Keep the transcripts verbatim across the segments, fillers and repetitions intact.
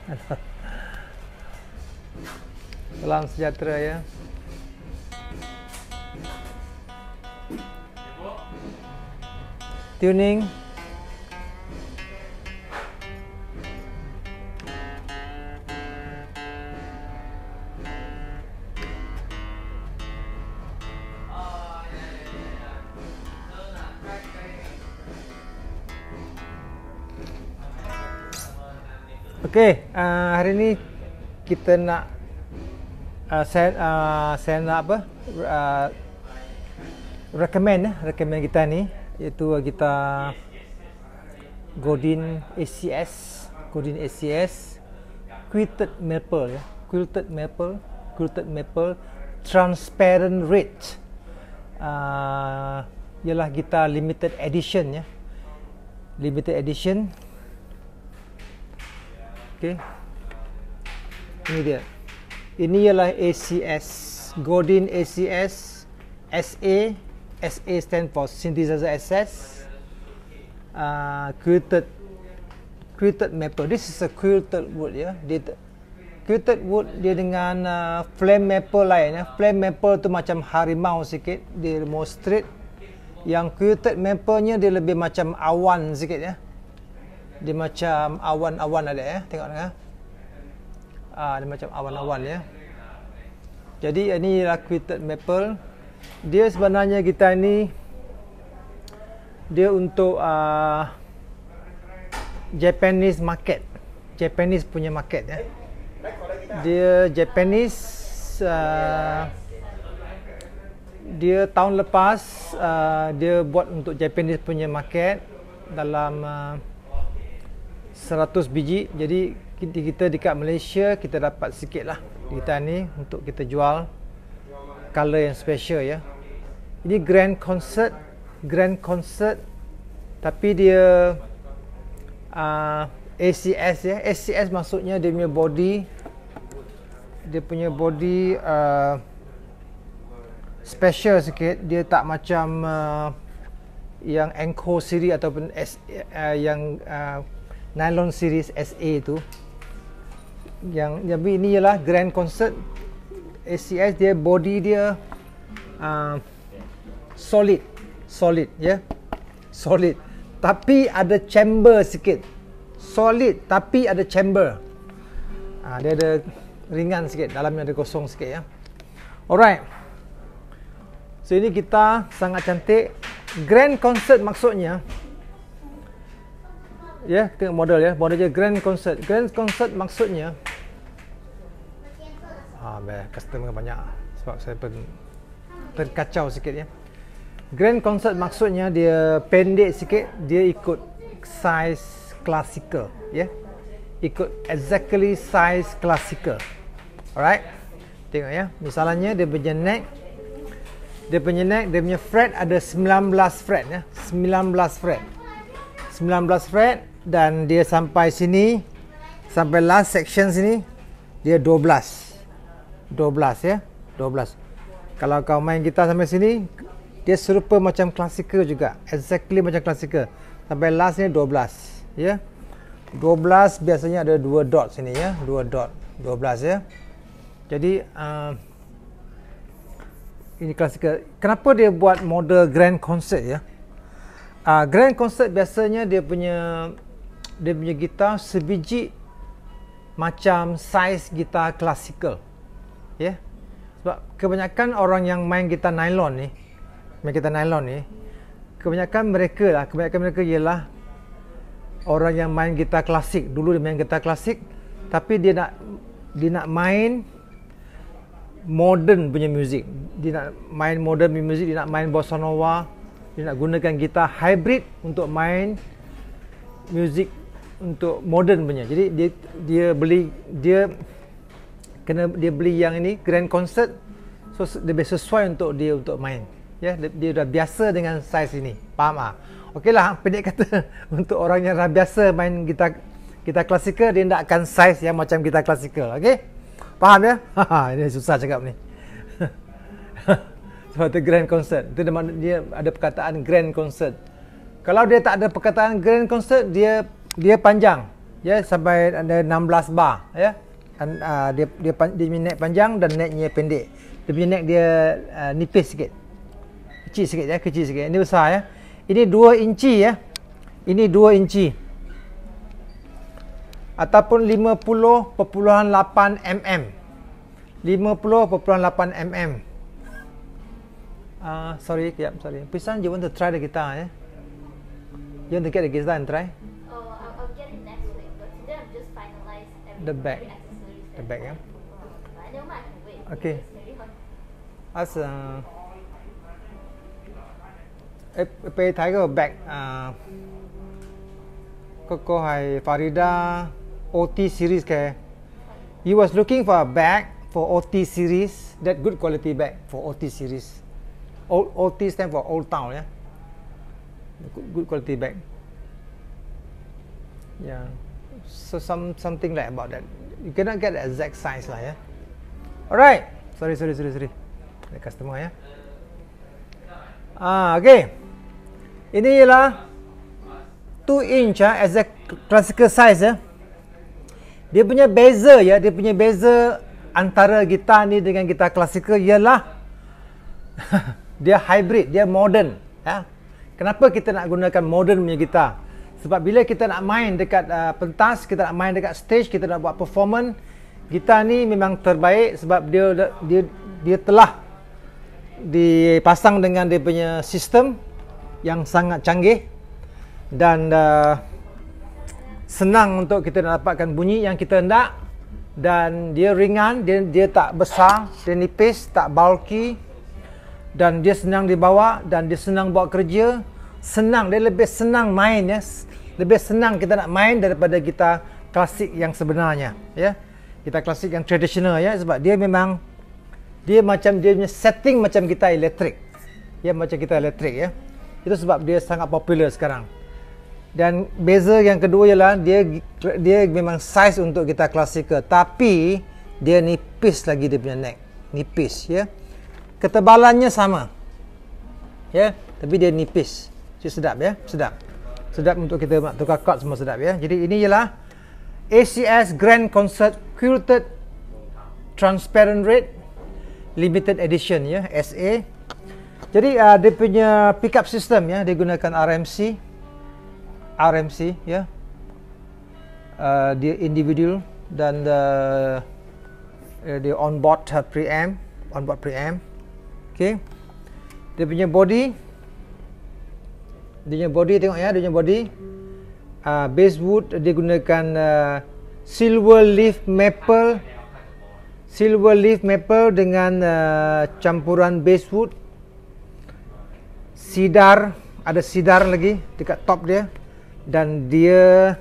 Salam sejahtera ya. Tuning. Okey, uh, hari ni kita nak uh, saya uh, saya nak apa? Uh, recommend eh, recommend kita ni iaitu kita Godin A C S, Godin A C S Quilted Maple ya, Quilted Maple, Quilted Maple Transparent Red. Uh, ialah kita limited edition ya. Limited edition. Okey. Ini dia. Ini ialah A C S, Godin A C S S A. S A stand for Synthesizer S S. Uh, quilted quilted maple. This is a quilted wood ya. Dia quilted wood dia dengan uh, flame maple lain ya. Flame maple tu macam harimau sikit, dia more straight. Yang quilted maple-nya dia lebih macam awan sikit ya. Dia macam awan-awan ada ya. Tengok tengah. Ah, dia macam awan-awan ya. Jadi ini ialah quilted maple. Dia sebenarnya kita ni dia untuk uh, Japanese market. Japanese punya market ya. Dia Japanese uh, dia tahun lepas uh, dia buat untuk Japanese punya market dalam uh, seratus biji. Jadi kita dekat Malaysia kita dapat sikit lah kita ni untuk kita jual color yang special ya. Ini grand concert, grand concert tapi dia uh, A C S ya. A C S maksudnya dia punya body, dia punya body uh, special sikit. Dia tak macam uh, yang Encore series ataupun S, uh, yang uh, nylon series S A tu. Yang jadi ini ialah grand concert A C S. Dia body dia uh, solid, solid ya, yeah? Solid. Tapi ada chamber sikit. Solid tapi ada chamber. Uh, dia ada ringan sikit, dalamnya ada kosong sikit ya. Alright. So ini kita sangat cantik. Grand concert maksudnya, ya, yeah, tengok model ya, model dia grand concert. Grand concert maksudnya, ah, bah, customer banyak sebab saya pun terkacau sikit ya. Grand concert maksudnya dia pendek sikit, dia ikut size classical ya. Yeah? Ikut exactly size classical. Alright. Tengok ya. Misalnya dia punya neck, dia punya neck, dia punya fret ada sembilan belas fret ya. sembilan belas fret. sembilan belas fret dan dia sampai sini, sampai last section sini dia dua belas. dua belas ya. dua belas. Kalau kau main gitar sampai sini, dia serupa macam classical juga. Exactly macam classical. Sampai last ni dua belas ya. dua belas biasanya ada dua dot sini ya. dua dot. dua belas ya. Jadi uh, ini classical. Kenapa dia buat model grand concert ya? Uh, grand concert biasanya dia punya dia punya gitar sebiji macam size gitar classical. Ya. Yeah? Sebab kebanyakan orang yang main gitar nylon ni, main gitar nylon ni, kebanyakan mereka lah, kebanyakan mereka ialah orang yang main gitar klasik. Dulu dia main gitar klasik, tapi dia nak dia nak main modern punya music. Dia nak main modern punya music, dia nak main bossa nova, dia nak gunakan gitar hybrid untuk main music untuk modern punya. Jadi dia dia beli dia kena dia beli yang ini grand concert, so lebih sesuai untuk dia untuk main ya. Dia, dia dah biasa dengan size ini, faham ah? Okeylah, pendek kata untuk orang yang dah biasa main gitar gitar klasikal, dia tak akan size yang macam gitar klasikal. Okey, faham ya? Ini susah cakap ni. Sebab tu grand concert, itu dia ada perkataan grand concert. Kalau dia tak ada perkataan grand concert, dia dia panjang Ya, sampai ada enam belas bar ya. Dan, uh, dia dia dia punya neck panjang dan necknya pendek. Dia punya neck dia uh, nipis sikit. Kecil sikit ya, kecil sikit. Ini besar ya. Ini dua inci ya. Ini dua inci. Ataupun lima puluh perpuluhan lapan milimeter. lima puluh perpuluhan lapan milimeter. Uh, sorry, yep, sorry. Pisan, you want to try the guitar, yeah? You want to get the guitar and try? Oh, I'll, I'll get it next week. But today I'm just finalized every, The back. every accessories. The back, yeah? But I know I can wait. Okay. It's very hot. As uh, if if I take a back, uh, có cô hay Farida O T series ke? You was looking for a bag for O T series, that good quality bag for O T series. O, O T stand for Old Town, yeah. Good, good quality bag. Yeah. So some something like about that. You cannot get the exact size lah, yeah. Alright. Sorry, sorry, sorry, sorry. The customer, ya. Ah, okay. Ini ialah two inch ah, as a classical size ya. Dia punya beza ya, dia punya beza antara gitar ni dengan gitar klasikal ialah dia hybrid, dia modern ya. Kenapa kita nak gunakan modern punya gitar? Sebab bila kita nak main dekat uh, pentas, kita nak main dekat stage, kita nak buat performance, gitar ni memang terbaik sebab dia dia dia telah dipasang dengan dia punya sistem yang sangat canggih dan uh, senang untuk kita nak dapatkan bunyi yang kita nak, dan dia ringan, dia dia tak besar, dia nipis, tak bulky, dan dia senang dibawa dan dia senang bawa kerja, senang, dia lebih senang main ya. Lebih senang kita nak main daripada gitar klasik yang sebenarnya ya. Gitar klasik yang tradisional ya, sebab dia memang dia macam dia punya setting macam gitar elektrik. Ya, macam gitar elektrik ya. Itu sebab dia sangat popular sekarang. Dan beza yang kedua ialah dia dia memang size untuk gitar klasikal, tapi dia nipis lagi dia punya neck. Nipis ya. Ketebalannya sama. Ya, tapi dia nipis. Jadi sedap ya, sedap. Sedap untuk kita nak tukar chord semua sedap ya. Jadi ini ialah A C S Grand Concert Quilted Transparent Red Limited Edition ya, S A. Jadi uh, dia punya pickup system ya, dia gunakan R M C. R M C ya. Uh, dia individual dan uh, dia onboard uh, preamp, onboard preamp. Okey. Dia punya body, dia punya body tengok ya, dia punya body uh, basswood dia gunakan uh, silver leaf maple, silver leaf maple dengan uh, campuran basswood, cedar, ada cedar lagi dekat top dia, dan dia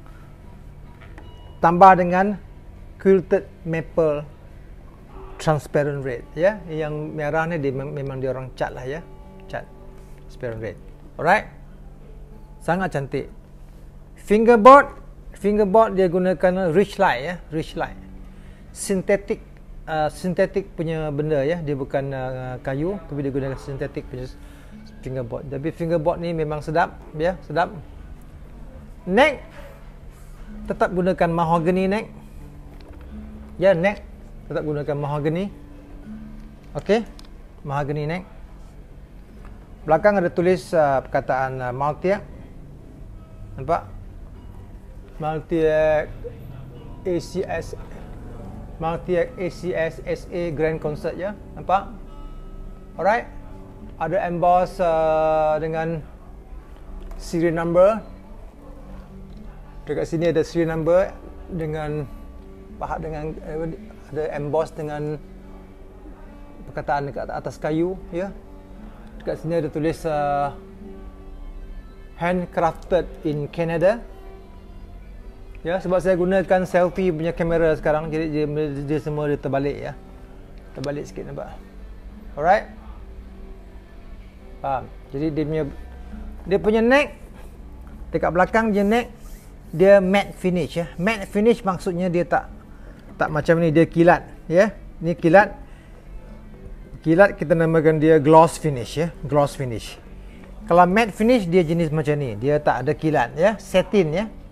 tambah dengan quilted maple transparent red ya. Yang merah ni dia memang dia orang cat lah ya, cat transparent red. Alright, sangat cantik. Fingerboard, fingerboard dia gunakan rich light ya, rich light, sintetik, uh, sintetik punya benda ya, dia bukan uh, kayu, tapi dia gunakan sintetik punya fingerboard. Tapi fingerboard ni memang sedap ya, sedap. Neck tetap gunakan mahogany neck ya, neck tetap gunakan mahogany. Okey, mahogany neck. Belakang ada tulis uh, perkataan uh, Multiac. Nampak? Multiac A C S, Multiac A C S S A Grand Concert ya. Nampak? Alright. Ada emboss uh, dengan serial number. Dekat sini ada serial number dengan pahat dengan uh, ada emboss dengan perkataan dekat atas kayu ya. Dekat sini ada tulis uh, handcrafted in Canada. Ya, sebab saya gunakan selfie punya kamera sekarang, jadi dia, dia semua dia terbalik ya. Terbalik sikit nampak. Alright. Faham? Jadi dia punya dia punya neck dekat belakang dia neck dia matte finish ya. Matte finish maksudnya dia tak tak macam ni, dia kilat ya. Ni kilat. Kilat kita namakan dia gloss finish ya, gloss finish. Kalau matte finish dia jenis macam ni, dia tak ada kilat ya, satin ya.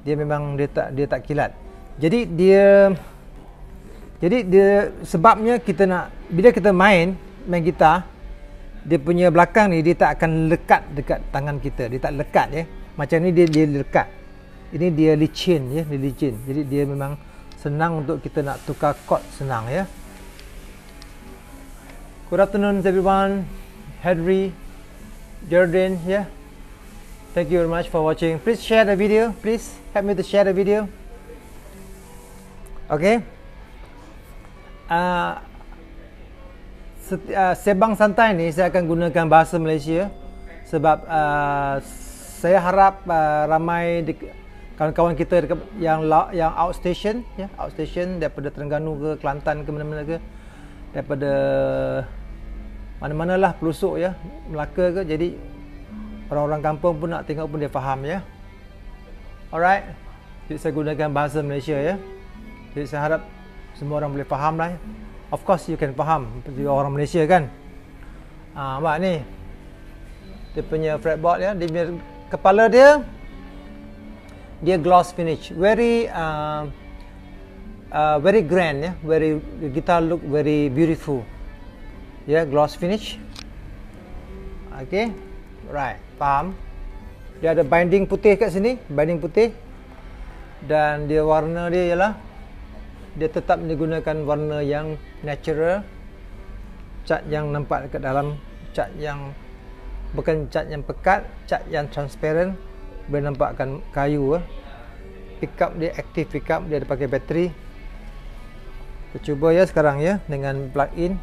Dia memang dia tak dia tak kilat. Jadi dia jadi dia sebabnya kita nak bila kita main main gitar, dia punya belakang ni dia tak akan lekat dekat tangan kita. Dia tak lekat ya. Macam ni dia dia lekat. Ini dia licin ya, dia licin. Jadi dia memang senang untuk kita nak tukar chord, senang ya. Good afternoon everyone. Henry, Jordan, yeah. Thank you very much for watching. Please share the video. Please help me to share the video. Okay. Uh, uh, Sebang santai ni saya akan gunakan bahasa Malaysia sebab uh, saya harap uh, ramai kawan-kawan kita dekat yang yang outstation, ya, yeah, outstation daripada Terengganu ke Kelantan ke mana-mana ke, daripada mana-manalah pelosok ya, Melaka ke, jadi orang-orang kampung pun nak tengok pun dia faham ya. Alright. Jadi saya gunakan bahasa Malaysia ya. Jadi saya harap semua orang boleh faham lah. Of course you can faham, seperti orang Malaysia kan. Ah, nampak ni. Dia punya fretboard ya, dia punya kepala dia dia gloss finish. Very uh, uh, very grand ya, very the guitar look very beautiful. Ya, yeah, gloss finish. Okay, right, faham. Dia ada binding putih kat sini, binding putih. Dan dia warna dia ialah dia tetap digunakan warna yang natural. Cat yang nampak dekat dalam, cat yang bukan cat yang pekat, cat yang transparent. Boleh nampakkan kayu. Eh. Pickup dia active pickup, dia ada pakai bateri. Kita cuba ya sekarang ya dengan plug in.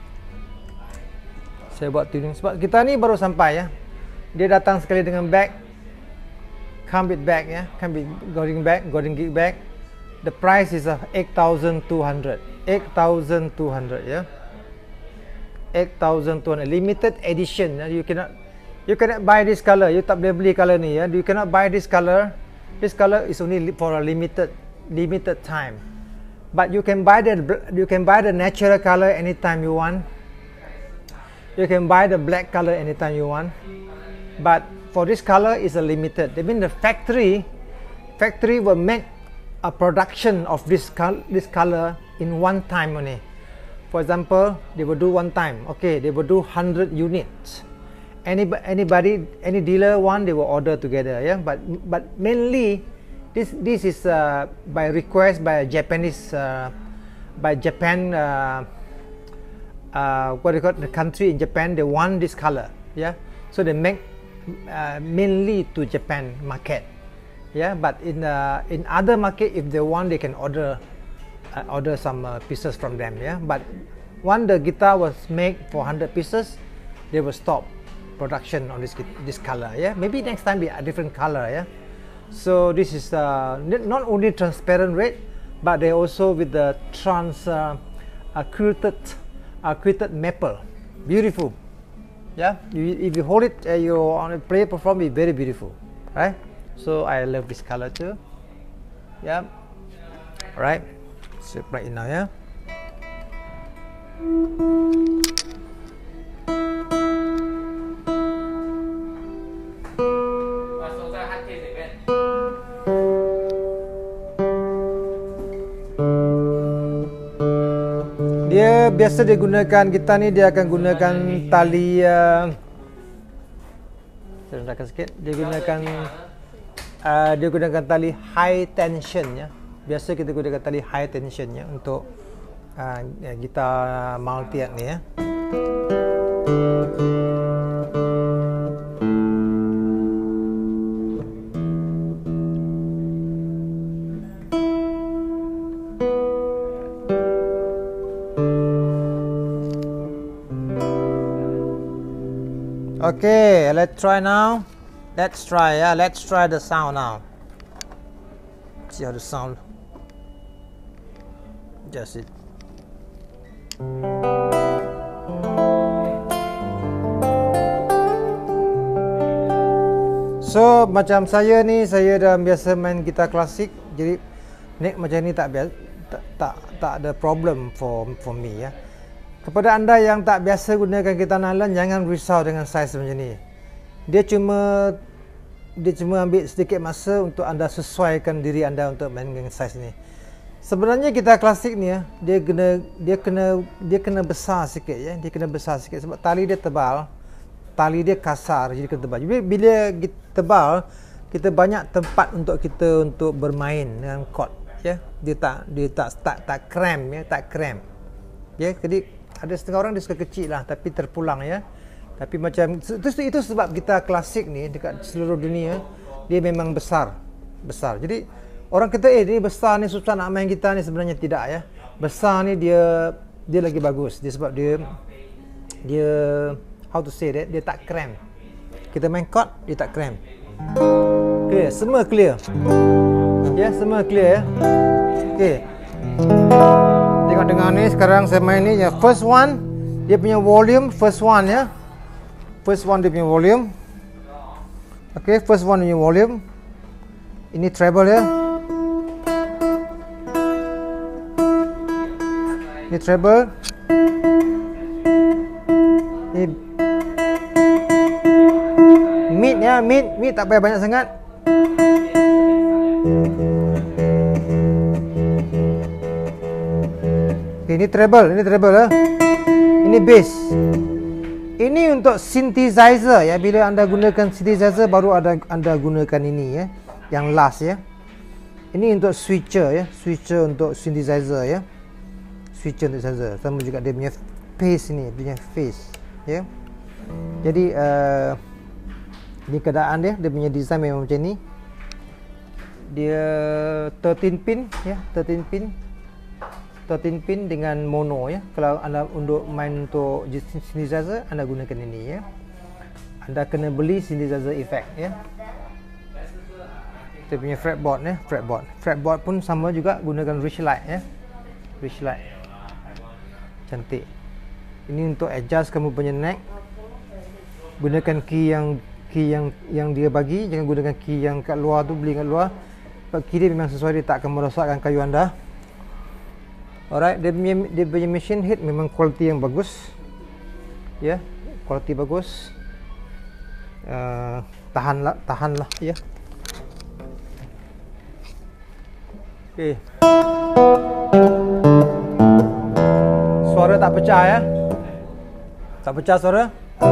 Saya buat tuning sebab kita ni baru sampai ya. Dia datang sekali dengan bag, come with bag ya, come with golden bag, golden gig bag. The price is of eight thousand two hundred, eight thousand two hundred ya, eight thousand two hundred limited edition ya. You cannot, you cannot buy this color. You tak boleh beli color ni ya. You cannot buy this color. This color is only for a limited, limited time. But you can buy the, you can buy the natural color anytime you want. You can buy the black color anytime you want, but for this color is a limited. That means the factory, factory will make a production of this col this color in one time only. For example, they will do one time. Okay, they will do one hundred units. Any anybody, any dealer want, they will order together. Yeah, but but mainly this this is uh, by request by a Japanese, uh, by Japan. Uh, Uh, what do you call the country in Japan? They want this color, yeah. So they make uh, mainly to Japan market, yeah. But in uh, in other market, if they want, they can order uh, order some uh, pieces from them, yeah. But when the guitar was made for one hundred pieces, they will stop production on this this color, yeah. Maybe next time be a different color, yeah. So this is uh, not only transparent red, but they also with the trans uh, uh, quilted. Uh, quilted maple, beautiful. Yeah, you, if you hold it, uh, you on a play perform, it very beautiful, right? So I love this color too. Yeah, all right. So right now, yeah. Dia biasa dia gunakan gitar ni, dia akan gunakan tali uh, saya rendahkan sikit. Dia gunakan uh, dia gunakan tali high tension ya. Biasa kita gunakan tali high tension ya untuk uh, ya, gitar multi-act ni ya. Okay, let's try now. Let's try, yeah. Let's try the sound now. See how the sound. Just it. So macam saya ni, saya dah biasa main gitar klasik, jadi neck macam ni tak biasa, tak tak, tak ada problem for for me ya. Kepada anda yang tak biasa gunakan gitar nylon, jangan risau dengan saiz macam ni. Dia cuma dia cuma ambil sedikit masa untuk anda sesuaikan diri anda untuk main dengan saiz ni. Sebenarnya gitar klasik ni ya, dia kena dia kena dia kena besar sikit ya, dia kena besar sikit sebab tali dia tebal, tali dia kasar jadi kena tebal. Jadi bila tebal, kita banyak tempat untuk kita untuk bermain dengan chord ya. Dia tak dia tak tak tak cramp ya, tak cramp. Ya, jadi ada setengah orang dia suka kecil lah tapi terpulang ya. Tapi macam itu, itu sebab gitar klasik ni dekat seluruh dunia dia memang besar. Besar. Jadi orang kata eh ni besar ni susah nak main gitar ni, sebenarnya tidak ya. Besar ni dia dia lagi bagus. Dia sebab dia dia how to say that, dia tak cramp. Kita main chord dia tak cramp. Clear, semua clear. Ya, semua clear ya. Okey. Tengok dengar ni sekarang saya main ni ya, first one dia punya volume, first one ya. First one dia punya volume. Okay, first one punya volume. Ini treble ya. Ini treble. Ini mid ya, mid, mid tak payah banyak sangat. Okay, ini treble, ini treble ya. Ini bass. Ini untuk synthesizer ya. Bila anda gunakan synthesizer baru ada anda gunakan ini ya, yang last ya. Ini untuk switcher ya, switcher untuk synthesizer ya. Switcher untuk synthesizer. Sama juga dia punya face ini, punya face ya. Jadi uh, ini keadaan dia, dia punya design memang macam ni. Dia thirteen pin ya, thirteen pin. thirteen pin dengan mono ya. Kalau anda untuk main untuk synthesizer, anda gunakan ini ya. Anda kena beli synthesizer effect ya. Kita punya fretboard ya, fretboard. Fretboard pun sama juga, gunakan Richlite ya. Richlite. Cantik. Ini untuk adjust kamu punya neck. Gunakan key yang key yang yang dia bagi, jangan gunakan key yang kat luar tu, beli kat luar. Sebab key dia memang sesuai, dia tak akan merosakkan kayu anda. Alright, dia punya, dia punya machine head memang kualiti yang bagus. Ya, yeah, kualiti bagus. Uh, tahanlah, tahanlah ya. Okey. Suara tak pecah ya. Tak pecah suara.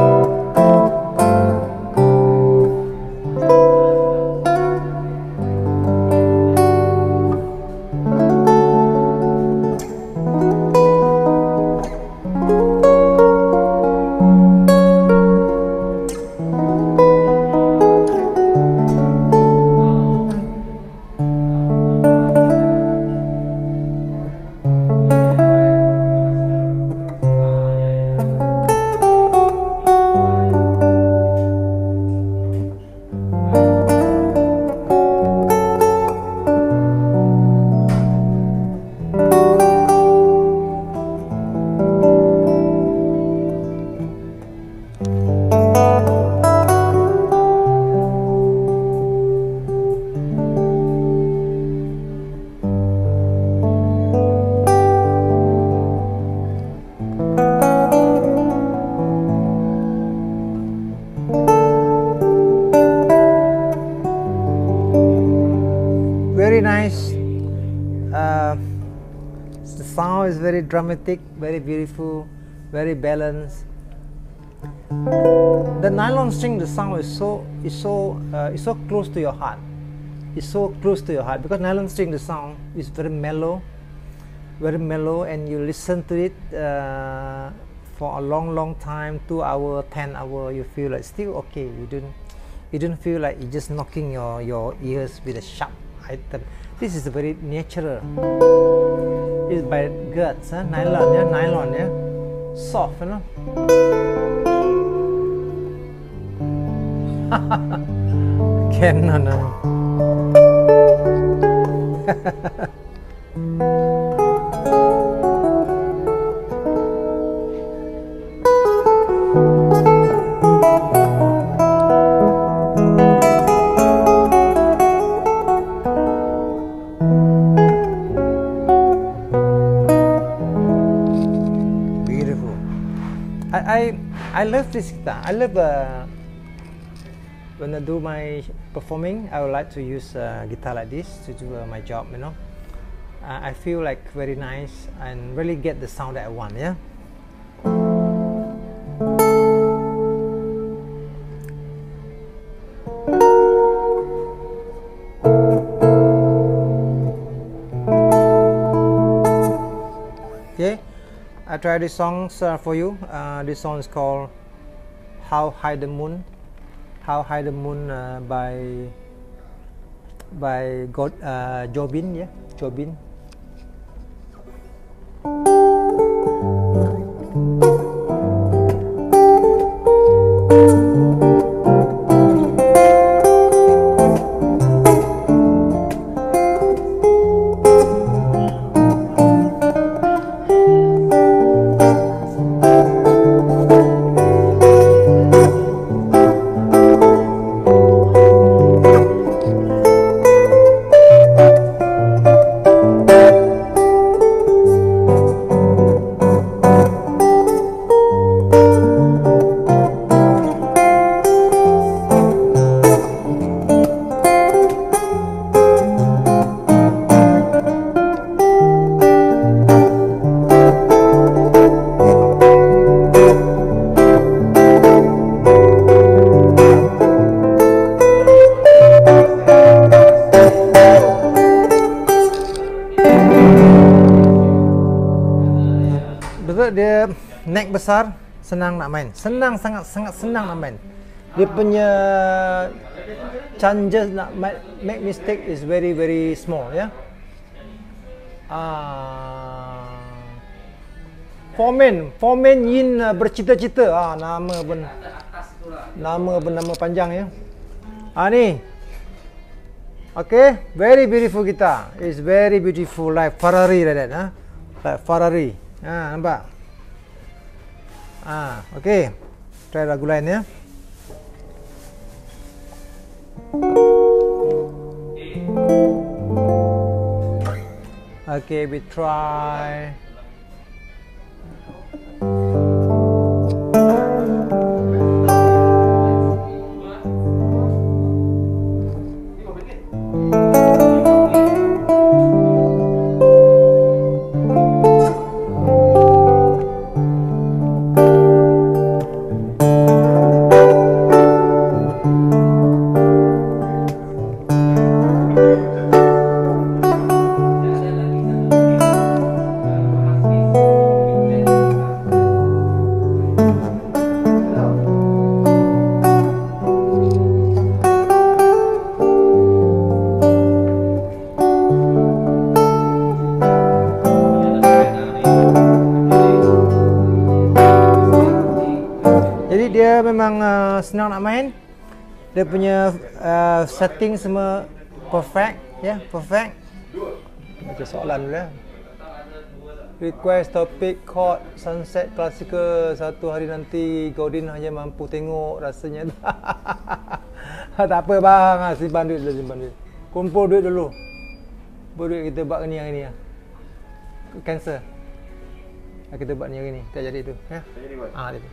Very nice. Uh, the sound is very dramatic, very beautiful, very balanced. The nylon string, the sound is so is so uh, is so close to your heart. It's so close to your heart because nylon string, the sound is very mellow, very mellow, and you listen to it uh, for a long, long time, two hour, ten hour. You feel like still okay. You don't you don't feel like you're just knocking your your ears with a sharp item. This is very natural. It's by guts, huh? Nylon, yeah, nylon, yeah, soft, you know. Canon. I I love this guitar. I love uh, when I do my performing, I would like to use uh, guitar like this to do uh, my job, you know. Uh, I feel like very nice and really get the sound that I want, yeah. Okay, I try these songs uh, for you. Uh, this song is called How High the Moon. How High the Moon uh, by by God, uh, Jobin, yeah, Jobin. Dia neck besar, senang nak main. Senang, sangat sangat senang nak main. Dia punya chances nak make mistake is very very small, ya. Ah, Foreman, Foreman Yin uh, bercita-cita. Ah, nama pun nama pun nama panjang, ya. Ah ni. Okay, very beautiful guitar. It's very beautiful, like Ferrari like that, ah. Like Ferrari. Ah, nampak? Ah, okay. Try lagu lain, ya. Okay, we try. Dia memang uh, senang nak main. Dia punya uh, setting semua perfect, ya, yeah, perfect. Baca soalan dulu, ya. Request topik chord sunset classical satu hari nanti Godin hanya mampu tengok rasanya. Tak apa bang, simpan duit dulu, simpan duit. Kumpul duit dulu. Baru duit kita buat ni yang ini, ya. Cancel. Kita buat ni yang ini, tak jadi tu, ya. Ah, dia tu.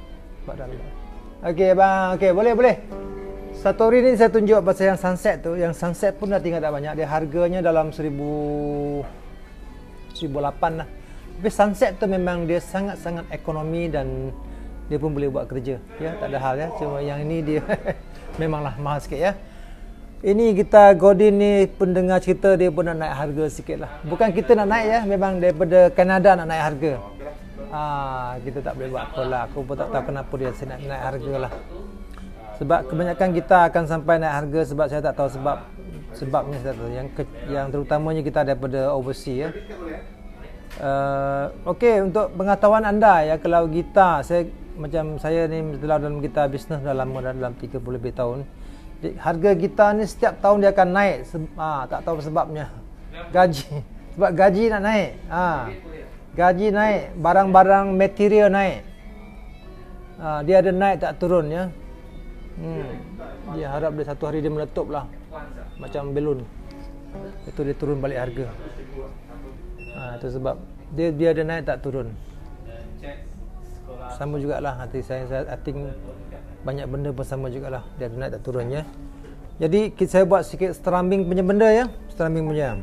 Okey bang, okey boleh boleh. Satu hari ni saya tunjuk pasal yang sunset tu. Yang sunset pun dah tinggal tak banyak. Dia harganya dalam seribu seribu lapan lah. Tapi sunset tu memang dia sangat-sangat ekonomi dan dia pun boleh buat kerja. Ya, tak ada hal, ya. Cuma yang ini dia memanglah mahal sikit, ya. Ini kita Godin ni pendengar cerita dia pun nak naik harga sikit lah. Bukan kita nak naik, ya. Memang daripada Kanada nak naik harga. Ah, kita tak boleh buat apa lah. Aku pun tak tahu kenapa dia nak naik harga lah. Sebab kebanyakan kita akan sampai naik harga sebab saya tak tahu sebab sebabnya saya tak tahu. Yang ke, yang terutamanya kita daripada overseas, ya. Uh, Okey, untuk pengetahuan anda, ya, kalau gitar saya macam saya ni dalam gitar bisnes dah lama, dah dalam tiga puluh lebih tahun. Jadi, harga gitar ni setiap tahun dia akan naik. Ah, tak tahu sebabnya. Gaji. Sebab gaji nak naik. Ah. Gaji naik, barang-barang material naik. Ha, dia ada naik tak turun, ya. Hmm. Dia harap dia satu hari dia meletup lah. Macam belon. Itu dia turun balik harga. Ha, itu sebab dia dia ada naik tak turun. Sama jugalah hati saya, saya I think banyak benda pun sama jugalah, dia ada naik tak turunnya. Jadi kita saya buat sikit strumming punya benda ya, strumming punya.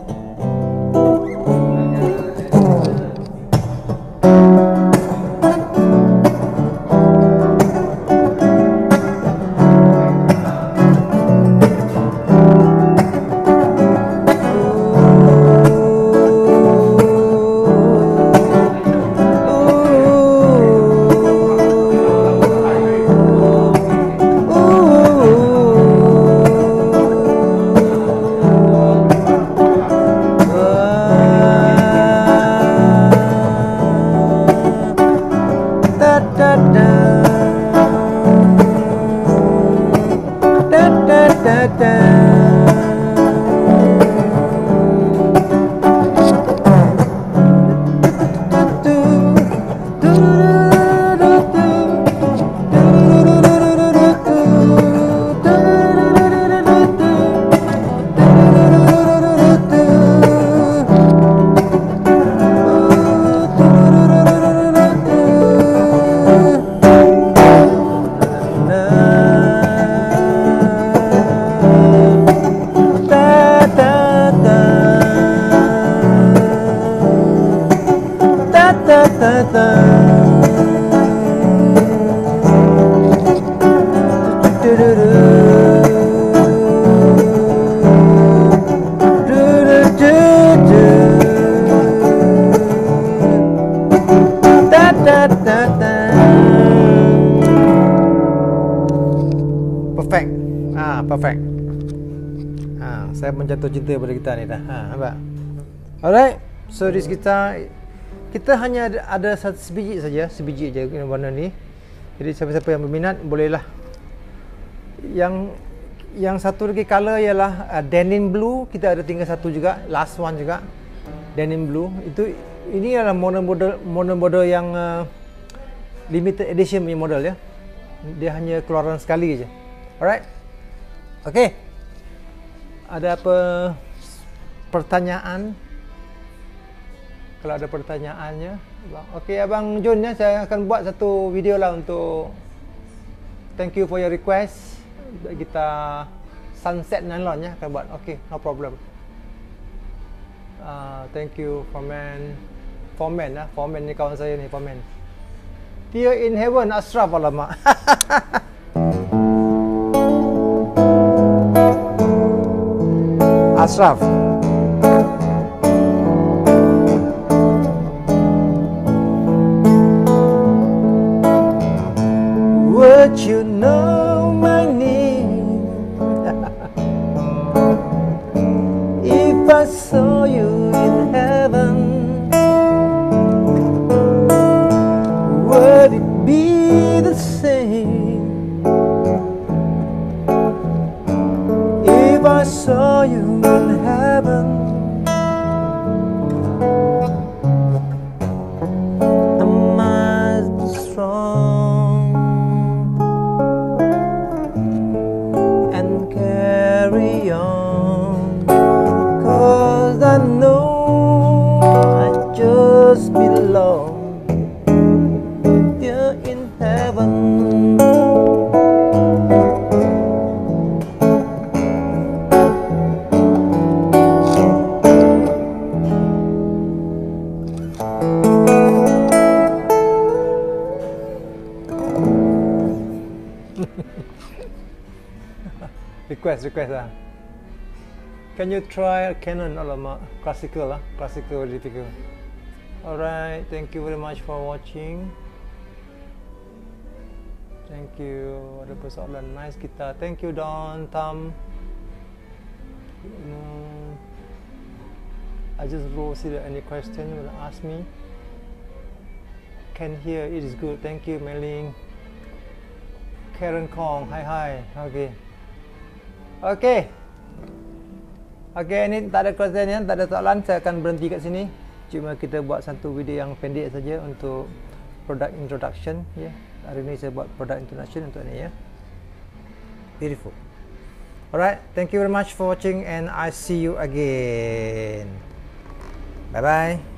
Perfect. Ah, perfect. Ah, saya menjatuh cinta pada kita ni dah. Ha, nampak? Alright. So di kita kita hanya ada, ada satu sebiji saja, sebiji je warna ni. Jadi siapa-siapa yang berminat bolehlah. Yang yang satu lagi color ialah uh, denim blue, kita ada tinggal satu juga, last one juga. Denim blue. Itu ini adalah mono model mono model yang uh, limited edition punya model ya. Dia hanya keluaran sekali je. Alright. Okay. Ada apa pertanyaan? Kalau ada pertanyaannya, okay, Abang Jun ya, saya akan buat satu video lah untuk thank you for your request. Kita sunset nylon ya, akan buat. Okay, no problem. Uh, thank you Foreman. Foreman lah, Foreman ni kawan saya ni, Foreman. Dia in heaven, Ashraf alamak. Ashraf. Would you know my name if I saw you in heaven? Would it be the same if I saw you in heaven? I must be strong and carry on, 'cause I know I just belong there in heaven. Request, request lah. Can you try Canon? Alamak, classical lah, classical very difficult. Alright, thank you very much for watching. Thank you. Ada persoalan nice kita. Thank you Don, Tam. No, I just wrote, see there any question you will ask me. Can hear, it is good. Thank you Meling. Karen Kong, hi hi. Okay. Okay. Okay, ini tak ada question ya, tak ada soalan. Saya akan berhenti kat sini. Cuma kita buat satu video yang pendek saja untuk product introduction ya. Hari ini saya buat product introduction untuk ini ya. Beautiful. Alright, thank you very much for watching and I see you again. Bye bye.